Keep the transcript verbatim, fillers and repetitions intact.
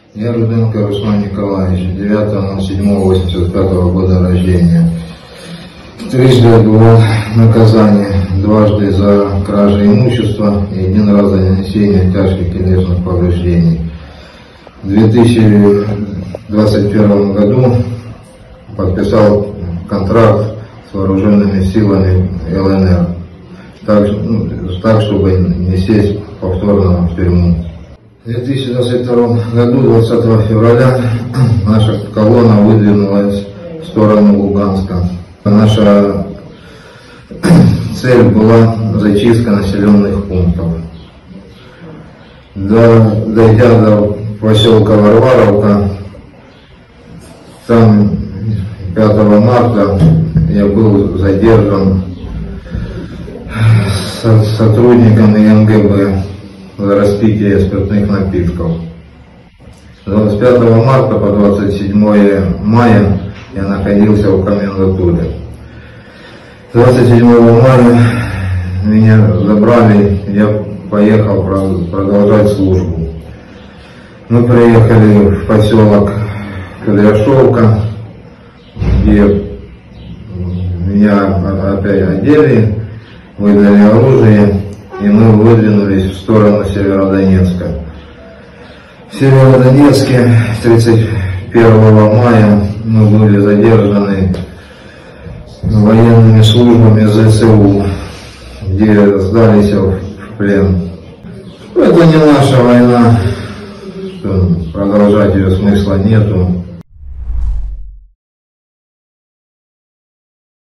Я Руденко Руслан Николаевич, девятого ноль седьмого восемьдесят пятого года рождения. Трижды отбывал наказание, дважды за кражу имущества и один раз за нанесение тяжких телесных повреждений. В две тысячи двадцать первом году подписал контракт с вооруженными силами эл эн эр, так, ну, так чтобы не сесть повторно в тюрьму. В две тысячи двадцать втором году, двадцатого февраля, наша колонна выдвинулась в сторону Луганска. Наша цель была зачистка населенных пунктов. До, дойдя до поселка Варваровка, там пятого марта я был задержан со, сотрудниками эм гэ бэ за распитие спиртных напитков. С двадцать пятого марта по двадцать седьмое мая я находился в комендатуре. двадцать седьмого мая меня забрали, я поехал продолжать службу. Мы приехали в поселок Кудряшовка, где меня опять одели, выдали оружие, и мы выдвинулись в сторону Северодонецка. В Северодонецке тридцать первого мая мы были задержаны военными службами зэ цэ у, где сдались в плен. Это не наша война, продолжать ее смысла нету.